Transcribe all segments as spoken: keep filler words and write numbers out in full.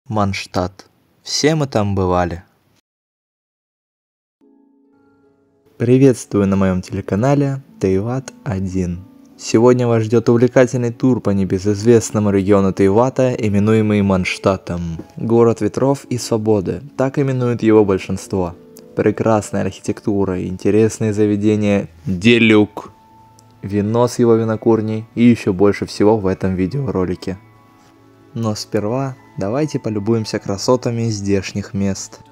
Манштадт. Все мы там бывали. Приветствую на моем телеканале Тейват один. Сегодня вас ждет увлекательный тур по небезызвестному региону Тейвата, именуемый Манштаттом. Город ветров и свободы, так именует его большинство. Прекрасная архитектура, интересные заведения, делюк, вино с его винокурней и еще больше всего в этом видеоролике. Но сперва давайте полюбуемся красотами здешних мест.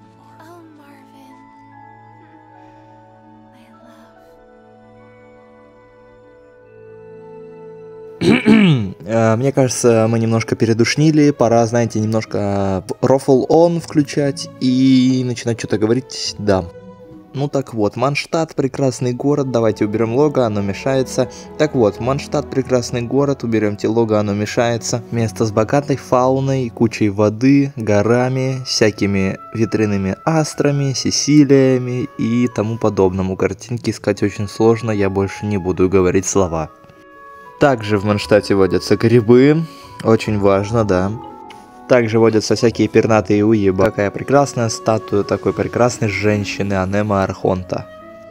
Мне кажется, мы немножко передушнили, пора, знаете, немножко рофл он включать и начинать что-то говорить, да. Ну так вот, Манштадт прекрасный город, давайте уберем лого, оно мешается. Так вот, Манштадт прекрасный город, уберемте лого, оно мешается. Место с богатой фауной, кучей воды, горами, всякими ветряными астрами, сесилиями и тому подобному. Картинки искать очень сложно, я больше не буду говорить слова. Также в Манштадте водятся грибы, очень важно, да. Также водятся всякие пернатые уебы. Какая прекрасная статуя такой прекрасной женщины Анема Архонта.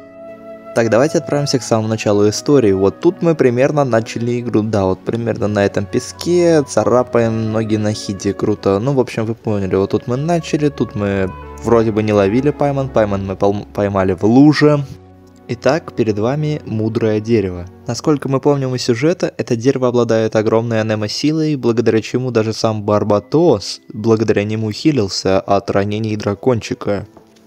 Так, давайте отправимся к самому началу истории. Вот тут мы примерно начали игру, да, вот примерно на этом песке царапаем ноги на хите, круто. Ну, в общем, вы поняли, вот тут мы начали, тут мы вроде бы не ловили пайман, пайман мы поймали в луже. Итак, перед вами мудрое дерево. Насколько мы помним из сюжета, это дерево обладает огромной анемо-силой, благодаря чему даже сам Барбатос, благодаря нему хилился от ранений дракончика.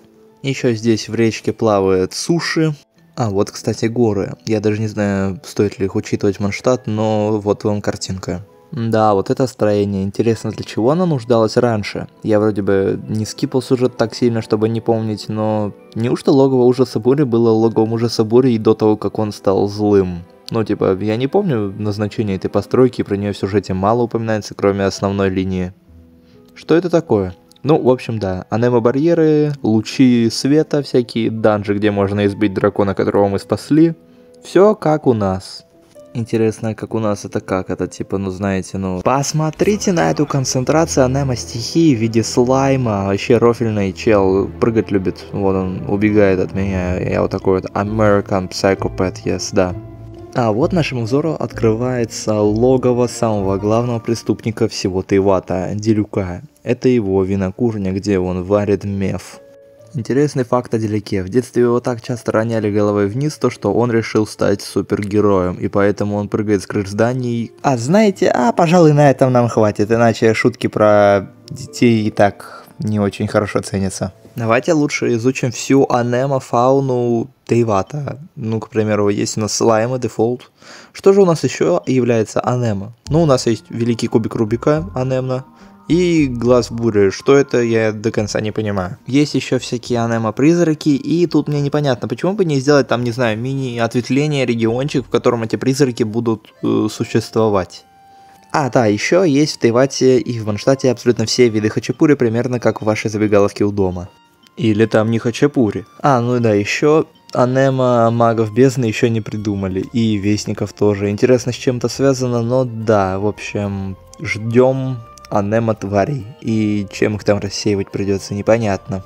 Еще здесь в речке плавают суши. А, вот, кстати, горы. Я даже не знаю, стоит ли их учитывать в Манштадт, но вот вам картинка. Да, вот это строение. Интересно, для чего оно нуждалось раньше? Я вроде бы не скипал сюжет так сильно, чтобы не помнить, но неужто логово ужаса бури было логовом ужаса бури и до того, как он стал злым? Ну, типа, я не помню назначение этой постройки, про нее в сюжете мало упоминается, кроме основной линии. Что это такое? Ну, в общем, да, анемо-барьеры, лучи света, всякие данжи, где можно избить дракона, которого мы спасли. Все как у нас. Интересно, как у нас это как? Это типа, ну знаете, ну... Посмотрите на эту концентрацию анемо-стихии в виде слайма. Вообще рофельный чел прыгать любит. Вот он убегает от меня. Я вот такой вот American Psychopath, yes, да. А вот нашему взору открывается логово самого главного преступника всего Тейвата, Делюка. Это его винокурня, где он варит меф. Интересный факт о Делюке. В детстве его так часто роняли головой вниз, то что он решил стать супергероем, и поэтому он прыгает с крыш зданий. А знаете, а пожалуй на этом нам хватит, иначе шутки про детей и так не очень хорошо ценятся. Давайте лучше изучим всю анемо-фауну Тейвата. Ну, к примеру, есть у нас слаймы, дефолт. Что же у нас еще является анемо? Ну, у нас есть великий кубик Рубика, анемно. И глаз бури, что это, я до конца не понимаю. Есть еще всякие анемо-призраки, и тут мне непонятно, почему бы не сделать там, не знаю, мини-ответвление, региончик, в котором эти призраки будут э, существовать. А, да, еще есть в Тейвате и в Манштадте абсолютно все виды хачапури, примерно как в вашей забегаловке у дома. Или там не хачапури. А, ну да, еще анемо магов бездны еще не придумали, и вестников тоже. Интересно, с чем это связано, но да, в общем, ждем анемо-тварей, и чем их там рассеивать придется, непонятно.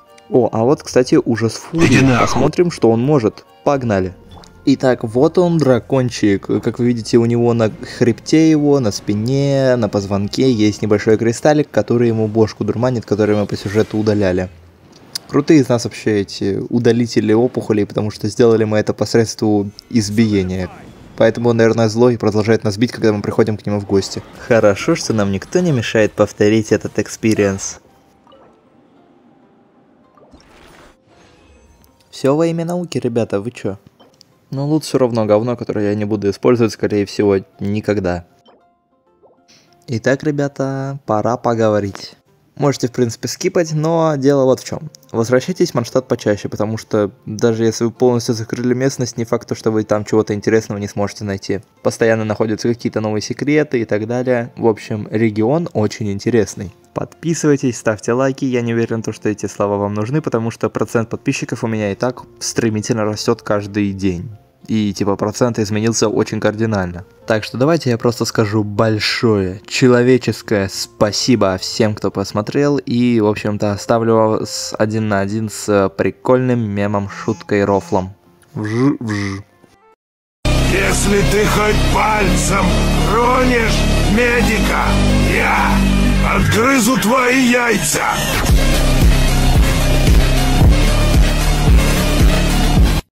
О, а вот, кстати, ужас Фури. Посмотрим, что он может. Погнали. Итак, вот он, дракончик. Как вы видите, у него на хребте его, на спине, на позвонке есть небольшой кристаллик, который ему бошку дурманит, который мы по сюжету удаляли. Крутые из нас вообще эти удалители опухолей, потому что сделали мы это посредством избиения. Поэтому он, наверное, злой и продолжает нас бить, когда мы приходим к нему в гости. Хорошо, что нам никто не мешает повторить этот экспириенс. Все во имя науки, ребята, вы чё? Ну, лут все равно говно, которое я не буду использовать, скорее всего, никогда. Итак, ребята, пора поговорить. Можете, в принципе, скипать, но дело вот в чем. Возвращайтесь в Манштадт почаще, потому что даже если вы полностью закрыли местность, не факт, что вы там чего-то интересного не сможете найти. Постоянно находятся какие-то новые секреты и так далее. В общем, регион очень интересный. Подписывайтесь, ставьте лайки, я не уверен, что эти слова вам нужны, потому что процент подписчиков у меня и так стремительно растет каждый день. и типа процент изменился очень кардинально. Так что давайте я просто скажу большое человеческое спасибо всем, кто посмотрел, и в общем-то оставлю вас один на один с прикольным мемом, шуткой, рофлом. Вж-вж. Если ты хоть пальцем тронешь медика, я отгрызу твои яйца.